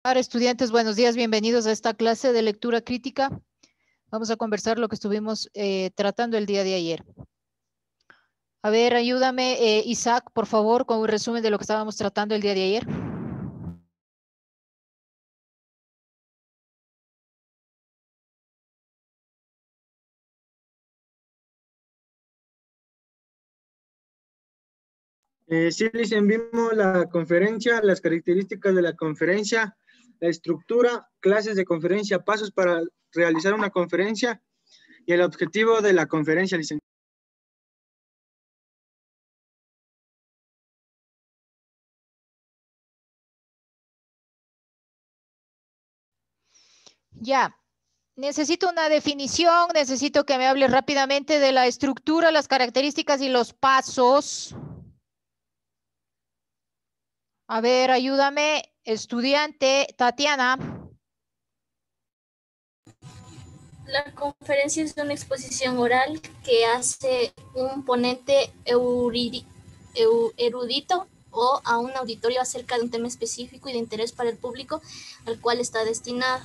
Estudiantes, buenos días, bienvenidos a esta clase de lectura crítica. Vamos a conversar lo que estuvimos tratando el día de ayer. A ver, ayúdame, Isaac, por favor, con un resumen de lo que estábamos tratando el día de ayer. Sí, les enviamos la conferencia, las características de la conferencia, la estructura, clases de conferencia, pasos para realizar una conferencia y el objetivo de la conferencia, licenciado. Ya, necesito una definición, necesito que me hable rápidamente de la estructura, las características y los pasos. A ver, ayúdame, estudiante Tatiana. La conferencia es una exposición oral que hace un ponente erudito o a un auditorio acerca de un tema específico y de interés para el público al cual está destinado.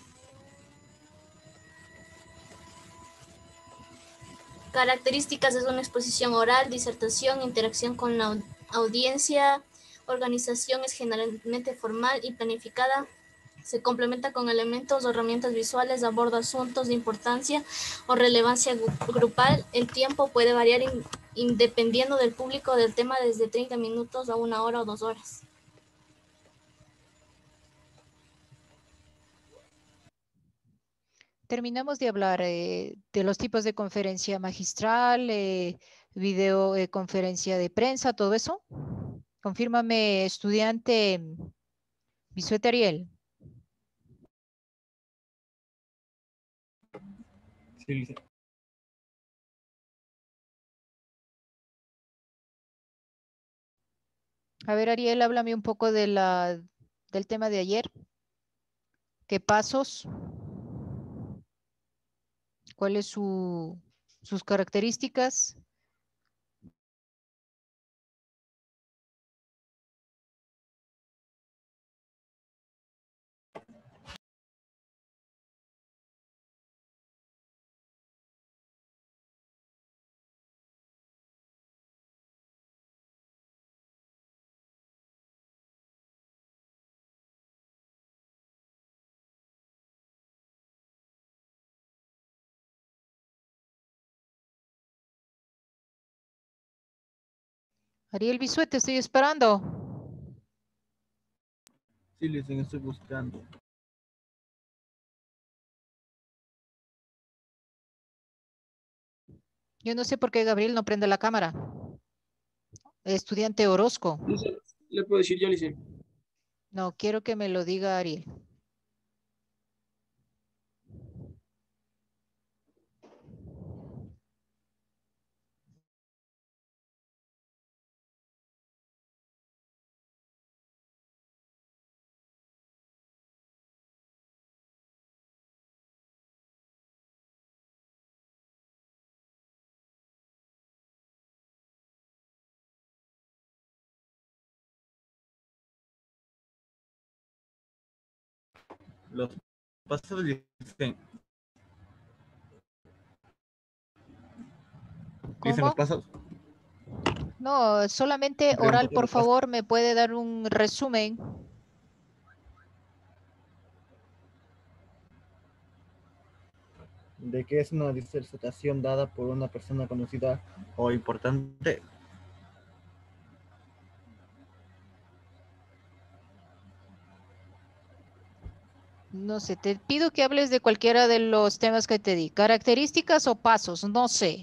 Características es una exposición oral, disertación, interacción con la audiencia. Organización es generalmente formal y planificada. Se complementa con elementos o herramientas visuales, aborda asuntos de importancia o relevancia grupal. El tiempo puede variar dependiendo del público del tema, desde 30 minutos a 1 hora o 2 horas. Terminamos de hablar de los tipos de conferencia magistral, videoconferencia de prensa, todo eso. Confírmame, estudiante Bisuete Ariel. Sí. A ver, Ariel, háblame un poco de del tema de ayer. ¿Qué pasos? ¿Cuáles sus características? Ariel Bisuete, estoy esperando. Sí, les estoy buscando. Yo no sé por qué Gabriel no prende la cámara. Estudiante Orozco. Le puedo decir yo, licenciado. No, quiero que me lo diga Ariel. Los pasos dicen los ¿Cómo? pasos. No, solamente oral, por favor, ¿me puede dar un resumen? De que es una disertación dada por una persona conocida o importante. No sé, te pido que hables de cualquiera de los temas que te di. Características o pasos, no sé.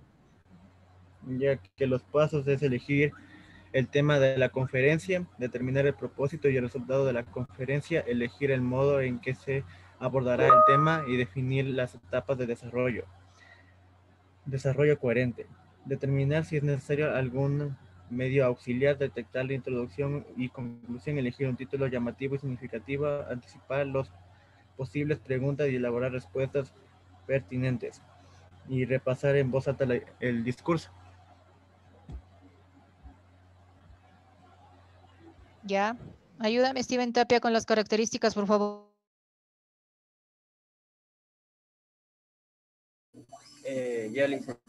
Ya que los pasos es elegir el tema de la conferencia, determinar el propósito y el resultado de la conferencia, elegir el modo en que se abordará el tema y definir las etapas de desarrollo. Desarrollo coherente. Determinar si es necesario algún medio auxiliar, detectar la introducción y conclusión, elegir un título llamativo y significativo, anticipar las posibles preguntas y elaborar respuestas pertinentes, y repasar en voz alta el discurso. Ya, Ayúdame, Steven Tapia, con las características, por favor. Ya le hice.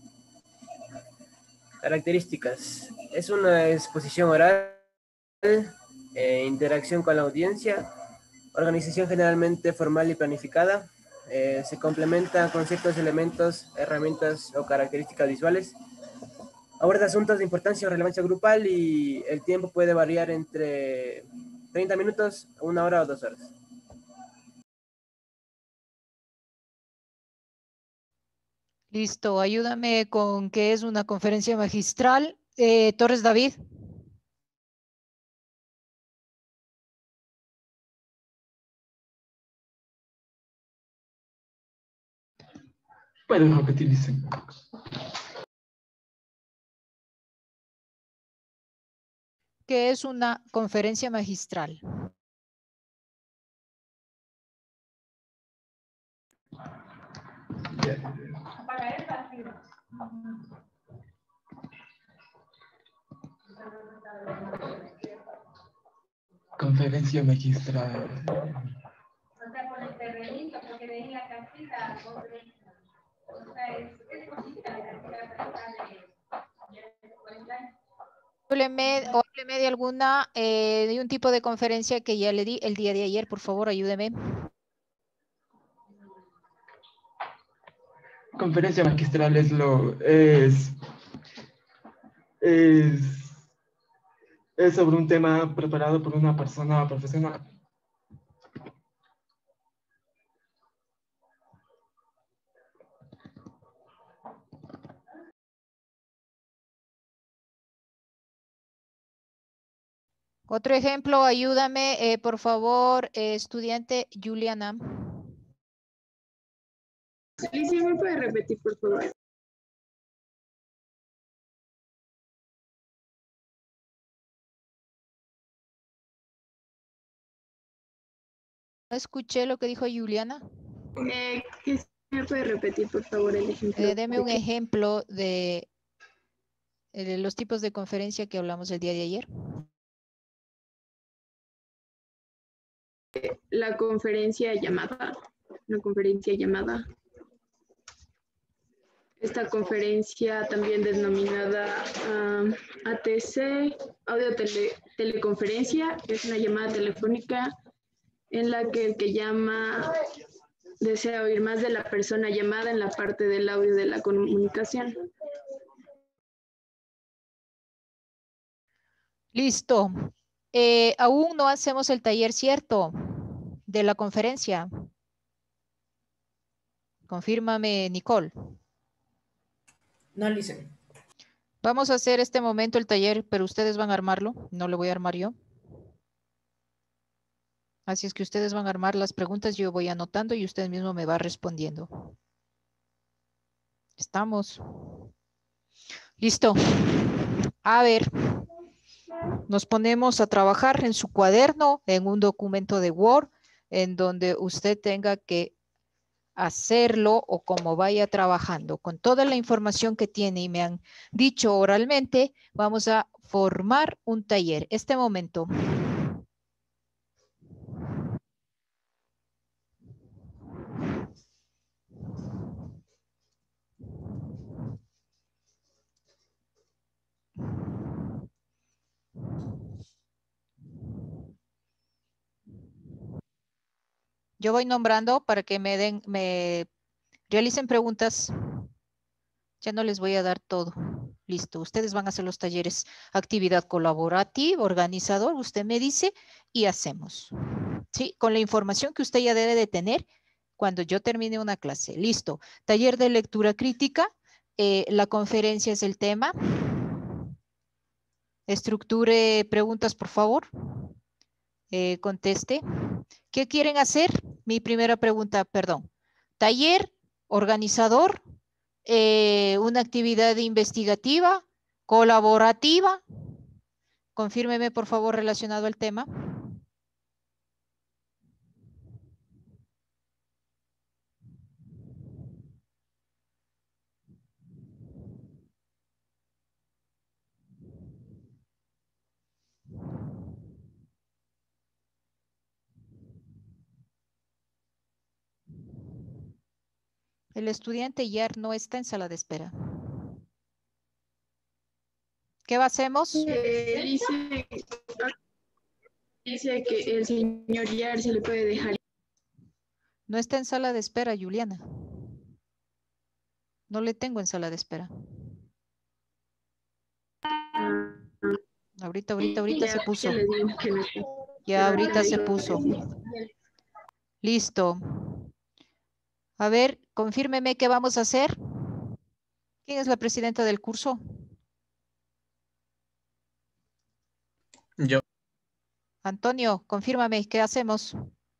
Características. Es una exposición oral, interacción con la audiencia, organización generalmente formal y planificada. Se complementa con ciertos elementos, herramientas o características visuales. Aborda asuntos de importancia o relevancia grupal y el tiempo puede variar entre 30 minutos, 1 hora o 2 horas. Listo, ayúdame con qué es una conferencia magistral. Torres David. Pueden repetir, dice. ¿Qué es una conferencia magistral? Conferencia magistral. O sea, por el terrenito, porque de ahí la casita, o sea, es bonita la casita, Hábleme de alguna, de un tipo de conferencia que ya le di el día de ayer, por favor, ayúdeme. Conferencia magistral es sobre un tema preparado por una persona profesional. Otro ejemplo, ayúdame, por favor, estudiante Juliana. Alicia, ¿me puede repetir, por favor? No escuché lo que dijo Juliana. ¿Qué me puede repetir, por favor, el ejemplo? Deme un ejemplo de los tipos de conferencia que hablamos el día de ayer. La conferencia llamada. Una conferencia llamada. Esta conferencia también denominada ATC, audio teleconferencia, es una llamada telefónica en la que el que llama desea oír más de la persona llamada en la parte del audio de la comunicación. Listo. Aún no hacemos el taller, ¿cierto? De la conferencia. Confírmame, Nicole. No, listen. Vamos a hacer este momento el taller, pero ustedes van a armarlo. No lo voy a armar yo. Así es que ustedes van a armar las preguntas, yo voy anotando y usted mismo me va respondiendo. ¿Estamos? Listo. A ver, nos ponemos a trabajar en su cuaderno, en un documento de Word, en donde usted tenga que hacerlo o como vaya trabajando. Con toda la información que tiene y me han dicho oralmente, vamos a formar un taller. Este momento. Yo voy nombrando para que me realicen preguntas. Ya no les voy a dar todo. Listo. Ustedes van a hacer los talleres, actividad colaborativa, organizador, usted me dice y hacemos. Sí, con la información que usted ya debe de tener cuando yo termine una clase. Listo. Taller de lectura crítica. La conferencia es el tema. Estructure preguntas, por favor. Conteste. ¿Qué quieren hacer? Mi primera pregunta, perdón. Taller, organizador, una actividad investigativa, colaborativa. Confírmeme, por favor, relacionado al tema. El estudiante Yar no está en sala de espera. ¿Qué hacemos? Dice que el señor Yar se le puede dejar. No está en sala de espera, Juliana. No le tengo en sala de espera. Ahorita se puso. Ya ahorita se puso. Listo. A ver, confírmeme qué vamos a hacer. ¿Quién es la presidenta del curso? Yo. Antonio, confírmame, ¿qué hacemos?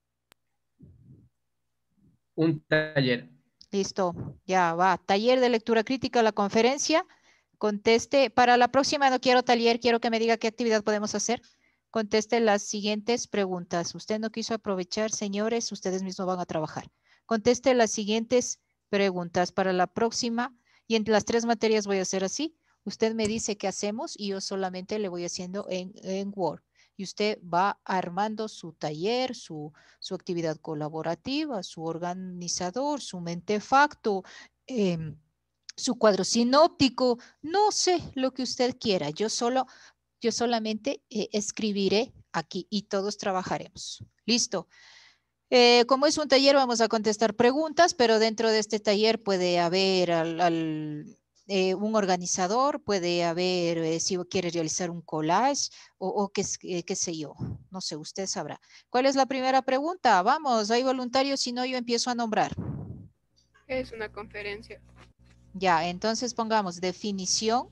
Un taller. Listo, ya va. Taller de lectura crítica, la conferencia. Conteste. Para la próxima no quiero taller, quiero que me diga qué actividad podemos hacer. Conteste las siguientes preguntas. Usted no quiso aprovechar, señores, ustedes mismos van a trabajar. Conteste las siguientes preguntas para la próxima y entre las 3 materias voy a hacer así. Usted me dice qué hacemos y yo solamente le voy haciendo en Word. Y usted va armando su taller, su actividad colaborativa, su organizador, su mentefacto, su cuadro sinóptico, no sé lo que usted quiera. Yo solamente escribiré aquí y todos trabajaremos. Listo. Como es un taller, vamos a contestar preguntas, pero dentro de este taller puede haber un organizador, puede haber, si quiere realizar un collage o qué sé yo, no sé, usted sabrá. ¿Cuál es la primera pregunta? Vamos, hay voluntarios, si no yo empiezo a nombrar. Es una conferencia. Ya, entonces pongamos definición.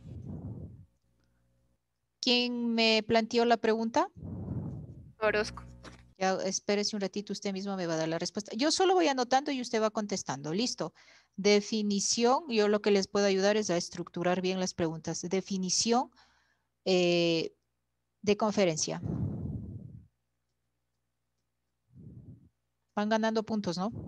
¿Quién me planteó la pregunta? Orozco. Ya, espérese un ratito, usted mismo me va a dar la respuesta. Yo solo voy anotando y usted va contestando. Listo. Definición, yo lo que les puedo ayudar es a estructurar bien las preguntas. Definición de conferencia. Van ganando puntos, ¿no?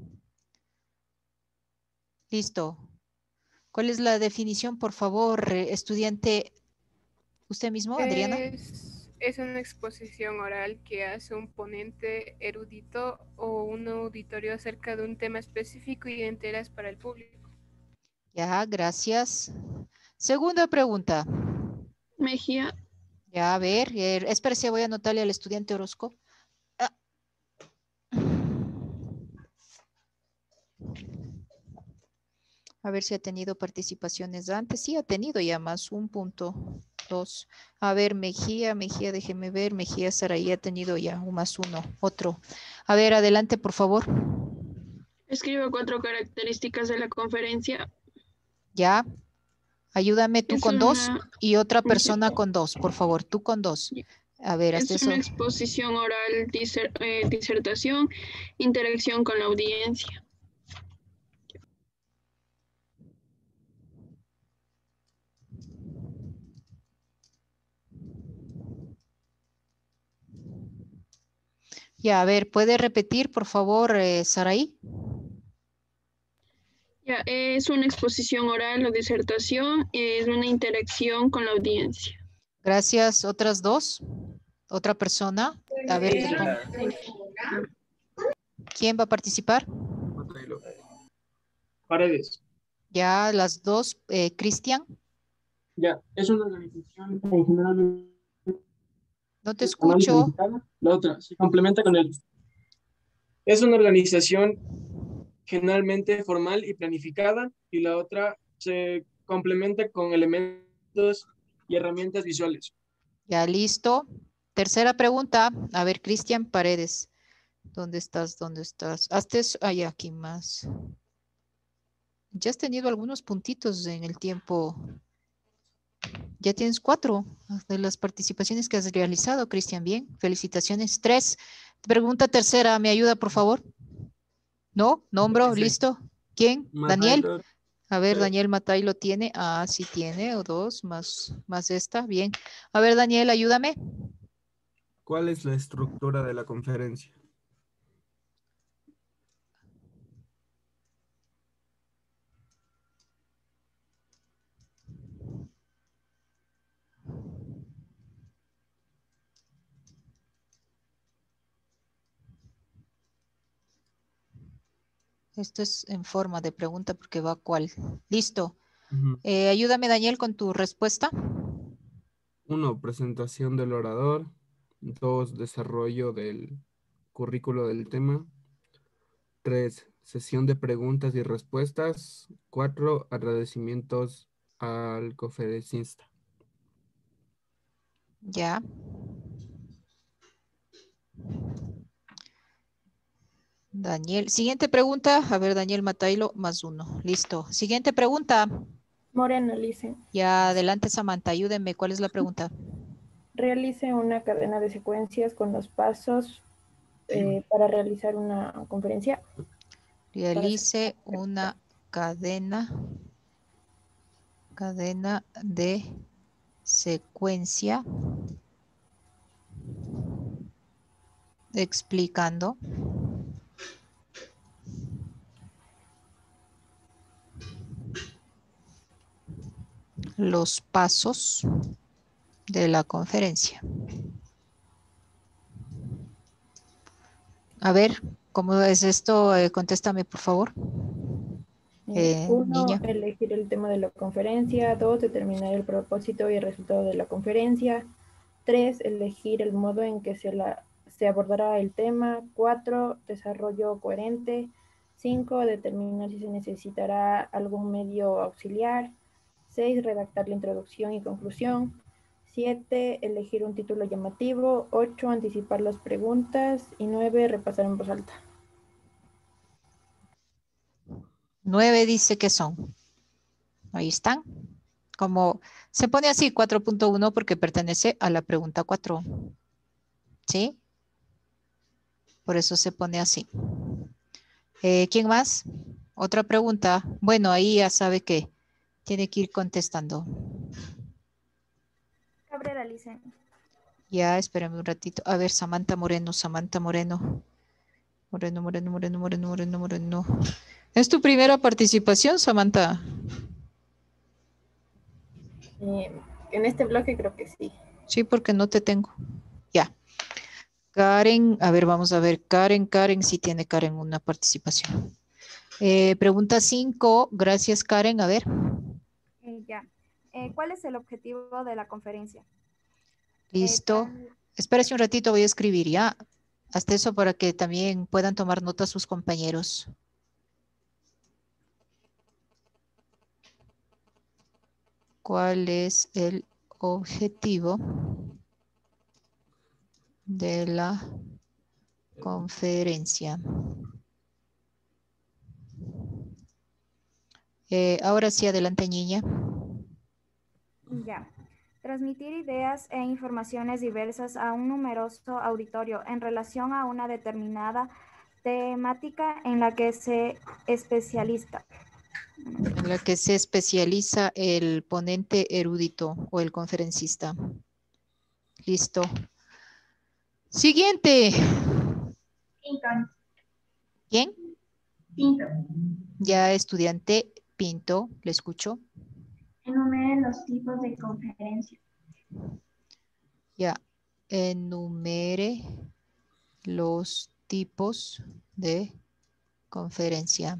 Listo. ¿Cuál es la definición, por favor, estudiante? ¿Usted mismo, Adriana? Es una exposición oral que hace un ponente erudito o un auditorio acerca de un tema específico y de interés para el público. Ya, gracias. Segunda pregunta. Mejía. Ya, a ver, espérese, voy a anotarle al estudiante Orozco. A ver si ha tenido participaciones antes. Sí, ha tenido ya más 1.2. A ver, Mejía, déjeme ver. Mejía Saraí ha tenido ya un +1, otro. A ver, adelante, por favor. Escribo 4 características de la conferencia. Ya. Ayúdame tú Es con 2 y otra Mejía. persona con 2, por favor. Tú con 2. A ver, hasta Es eso. una exposición oral, disertación, interacción con la audiencia. Ya, a ver, ¿puede repetir, por favor, Saraí? Ya, es una exposición oral o disertación, es una interacción con la audiencia. Gracias. ¿Otras 2? ¿Otra persona? A ver, ¿quién va a participar? Paredes. Ya, las 2. Cristian. Ya, es una organización en general. No te escucho. La otra se complementa con el. Es una organización generalmente formal y planificada, y la otra se complementa con elementos y herramientas visuales. Ya, listo. Tercera pregunta. A ver, Cristian Paredes. ¿Dónde estás? ¿Dónde estás? Hazte eso. Ah, ya, aquí más. Ya has tenido algunos puntitos en el tiempo. Ya tienes 4 de las participaciones que has realizado, Cristian. Bien, felicitaciones. 3. Pregunta tercera. ¿Me ayuda, por favor? No, nombro, Sí. listo. ¿Quién? Daniel. Taylor. A ver, Daniel Matay lo tiene. Ah, sí tiene, o 2, más esta. Bien. A ver, Daniel, ayúdame. ¿Cuál es la estructura de la conferencia? Esto es en forma de pregunta porque va cuál. Listo. Ujú. Ayúdame, Daniel, con tu respuesta. 1, presentación del orador. 2, desarrollo del currículo del tema. 3, sesión de preguntas y respuestas. 4, agradecimientos al conferencista. Ya. Daniel. Siguiente pregunta. A ver, Daniel Matailo, +1. Listo. Siguiente pregunta. Moreno, Lice. Ya, adelante, Samantha. Ayúdenme. ¿Cuál es la pregunta? Realice una cadena de secuencias con los pasos para realizar una conferencia. Realice una cadena de secuencia explicando los pasos de la conferencia. A ver, ¿cómo es esto? Contéstame, por favor. 1, Niña. elegir el tema de la conferencia. 2, determinar el propósito y el resultado de la conferencia. 3, elegir el modo en que se abordará el tema. 4, desarrollo coherente. 5, determinar si se necesitará algún medio auxiliar. 6, redactar la introducción y conclusión. 7, elegir un título llamativo. 8, anticipar las preguntas. Y 9, repasar en voz alta. 9 dice que son. Ahí están. Como se pone así 4.1 porque pertenece a la pregunta 4. ¿Sí? Por eso se pone así. ¿Quién más? Otra pregunta. Bueno, ahí ya sabe que tiene que ir contestando. Cabrera, Lice. Ya, espérame un ratito. A ver, Samantha Moreno, Samantha Moreno. Moreno. ¿Es tu primera participación, Samantha? En este bloque creo que sí. Sí, porque no te tengo. Ya. Karen, a ver, vamos a ver. Karen, sí tiene Karen una participación. Pregunta 5. Gracias, Karen. A ver. Ya. ¿Cuál es el objetivo de la conferencia? Listo. Espérese un ratito, voy a escribir ya. Hasta eso para que también puedan tomar nota sus compañeros. ¿Cuál es el objetivo de la conferencia? Ahora sí, adelante, niña. Ya. Transmitir ideas e informaciones diversas a un numeroso auditorio en relación a una determinada temática en la que se especializa. En la que se especializa el ponente erudito o el conferencista. Listo. Siguiente. Pinto. ¿Quién? Pinto. Ya, estudiante Pinto, le escucho. Enumere los tipos de conferencia. Ya, enumere los tipos de conferencia.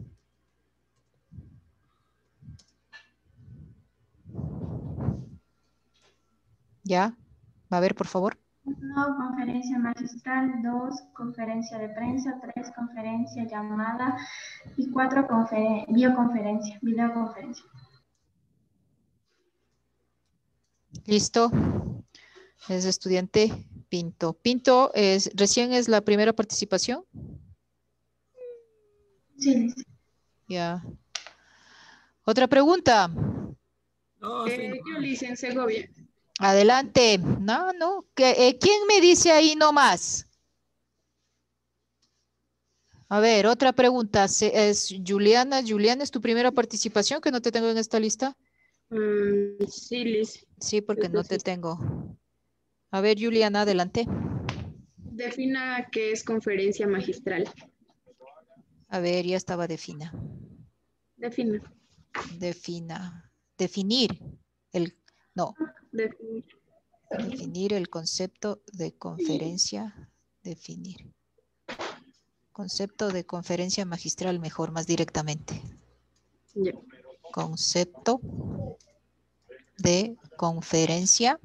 Ya, a ver, por favor. 1, conferencia magistral. 2, conferencia de prensa. 3, conferencia llamada. Y 4, videoconferencia. Listo. Es estudiante Pinto. Pinto, ¿recién es la primera participación? Sí. Ya. Otra pregunta. Yo, Lice, en Segovia. Adelante. No. ¿Quién me dice ahí nomás? A ver, otra pregunta. ¿Es Juliana? ¿Juliana es tu primera participación que no te tengo en esta lista? Sí, Lice. Sí, porque no te tengo. A ver, Juliana, adelante. Defina qué es conferencia magistral. A ver, ya estaba defina. Defina. Definir. No. Definir. Definir el concepto de conferencia. Definir. Concepto de conferencia magistral, mejor, más directamente. Ya. Concepto de conferencia.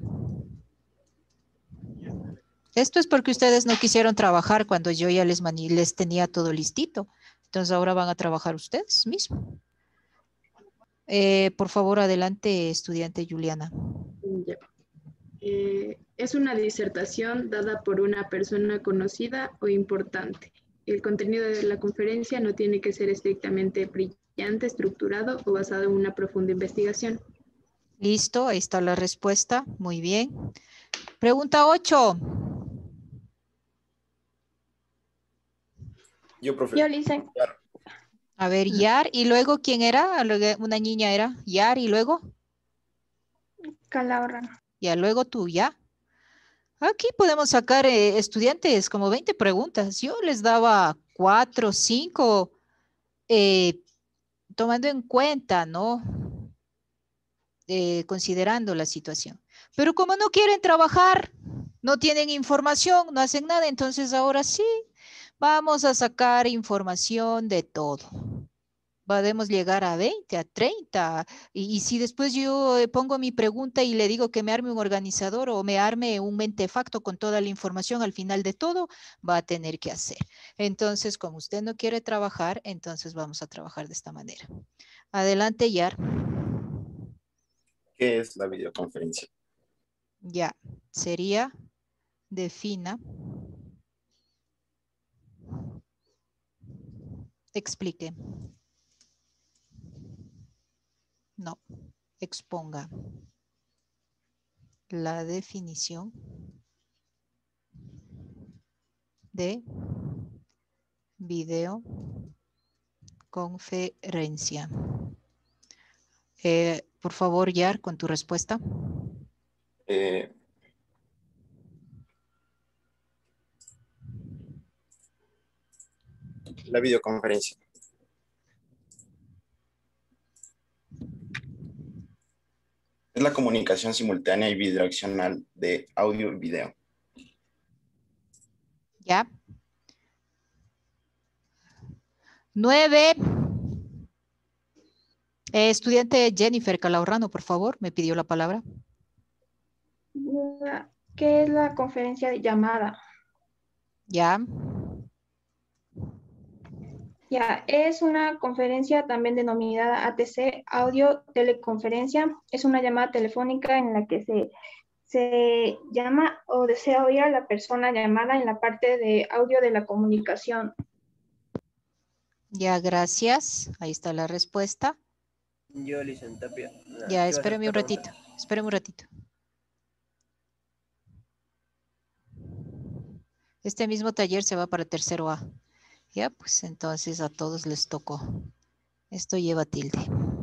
Esto es porque ustedes no quisieron trabajar cuando yo ya les tenía todo listito. Entonces ahora van a trabajar ustedes mismos. Por favor, adelante, estudiante Juliana. Ya. Es una disertación dada por una persona conocida o importante. El contenido de la conferencia no tiene que ser estrictamente brillante, estructurado o basado en una profunda investigación. Listo, ahí está la respuesta. Muy bien. Pregunta 8. Yo, profe. Yo le hice. A ver, Yar, ¿y luego quién era? Una niña era Yar, ¿y luego? Calahorra. Ya, luego tú, ¿ya? Aquí podemos sacar estudiantes como 20 preguntas. Yo les daba 4, 5, tomando en cuenta, ¿no? Considerando la situación. Pero como no quieren trabajar, no tienen información, no hacen nada, entonces ahora sí, vamos a sacar información de todo. Podemos llegar a 20, a 30. Y si después yo pongo mi pregunta y le digo que me arme un organizador o me arme un mentefacto con toda la información al final de todo, va a tener que hacer. Entonces, como usted no quiere trabajar, entonces vamos a trabajar de esta manera. Adelante, Yar. ¿Qué es la videoconferencia? Ya, sería, defina, explique. No, exponga la definición de videoconferencia. Por favor, Yar, con tu respuesta. La videoconferencia es la comunicación simultánea y bidireccional de audio y video. Ya. 9. Estudiante Jennifer Calahorrano, por favor, me pidió la palabra. ¿Qué es la conferencia de llamada? Ya. Ya, es una conferencia también denominada ATC, audio teleconferencia. Es una llamada telefónica en la que se llama o desea oír a la persona llamada en la parte de audio de la comunicación. Ya, gracias. Ahí está la respuesta. Yo, Licen Tapia. Ya, espérame un ratito. Espérame un ratito. Este mismo taller se va para tercero A. Ya, pues entonces a todos les tocó. Esto lleva tilde.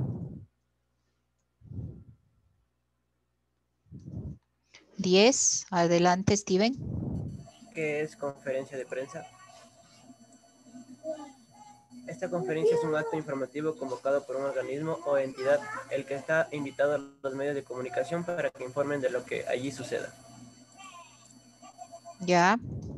Diez. Adelante, Steven. ¿Qué es conferencia de prensa? Esta conferencia es un acto informativo convocado por un organismo o entidad, el que está invitado a los medios de comunicación para que informen de lo que allí suceda. Ya.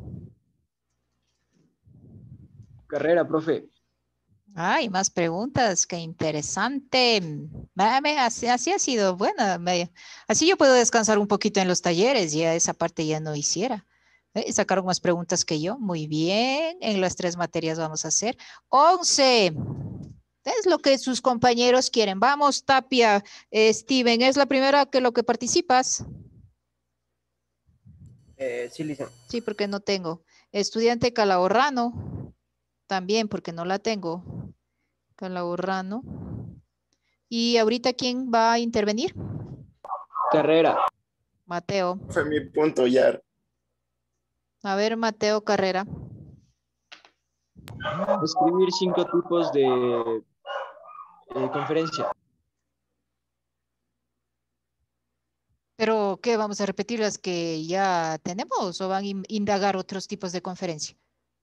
Carrera, profe. Ay, más preguntas, qué interesante. Así ha sido buena. Así yo puedo descansar un poquito en los talleres, ya esa parte ya no hiciera. Sacaron más preguntas que yo. Muy bien, en las 3 materias vamos a hacer. 11. Es lo que sus compañeros quieren. Vamos, Tapia, Steven, ¿es la primera que lo que participas? Sí, Licen. Sí, porque no tengo. Estudiante Calahorrano. También porque no la tengo. Calahorrano. ¿Y ahorita quién va a intervenir? Carrera. Mateo. Fue mi punto, Yar. A ver, Mateo Carrera. Escribir 5 tipos de conferencia. ¿Pero qué? ¿Vamos a repetir las que ya tenemos o van a indagar otros tipos de conferencia?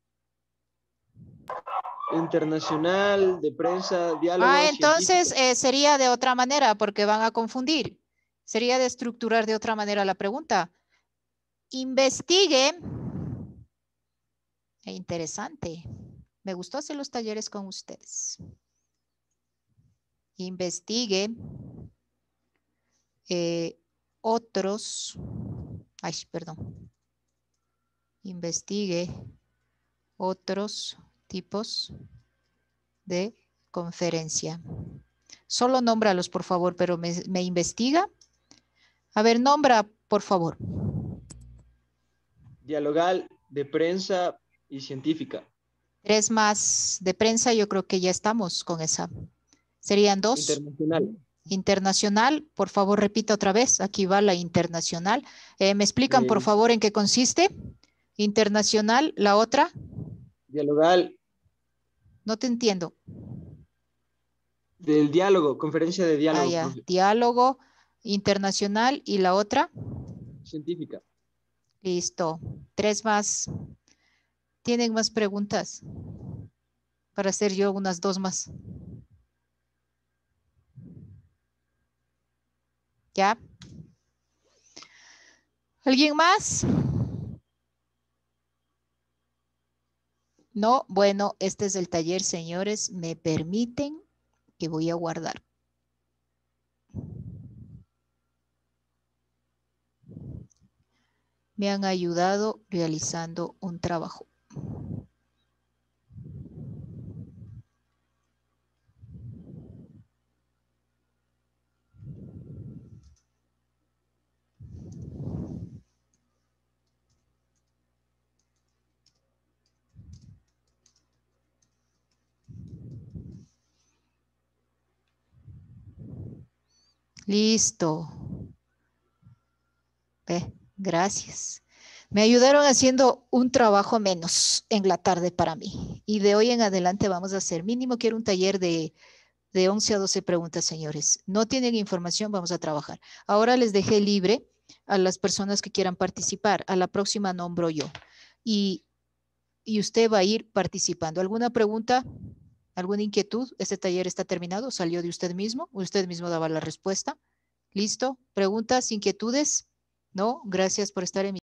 Internacional, de prensa, diálogo. Entonces sería de otra manera porque van a confundir. Sería de estructurar de otra manera la pregunta. Investigue. Interesante. Me gustó hacer los talleres con ustedes. Investigue otros. Ay, perdón. Investigue otros tipos de conferencia. Solo nómbralos, por favor, pero me investiga. A ver, nombra, por favor. Dialogal, de prensa y científica. 3 más de prensa, yo creo que ya estamos con esa. Serían 2. Internacional. Internacional, por favor, repita otra vez. Aquí va la internacional. ¿Me explican, por favor, en qué consiste? Internacional, la otra. Dialogal. No te entiendo. Del diálogo, conferencia de diálogo. Ya. Diálogo internacional y la otra. Científica. Listo. 3 más. ¿Tienen más preguntas? Para hacer yo unas 2 más. ¿Ya? ¿Alguien más? No, bueno, este es el taller, señores. ¿Me permiten? Que voy a guardar. Me han ayudado realizando un trabajo. Listo. Gracias. Me ayudaron haciendo un trabajo menos en la tarde para mí. Y de hoy en adelante vamos a hacer mínimo, quiero un taller de 11 a 12 preguntas, señores. No tienen información, vamos a trabajar. Ahora les dejé libre a las personas que quieran participar. A la próxima nombro yo. Y usted va a ir participando. ¿Alguna pregunta? ¿Alguna inquietud? ¿Este taller está terminado? ¿Salió de usted mismo? ¿Usted mismo daba la respuesta? ¿Listo? ¿Preguntas, inquietudes? No, gracias por estar en mi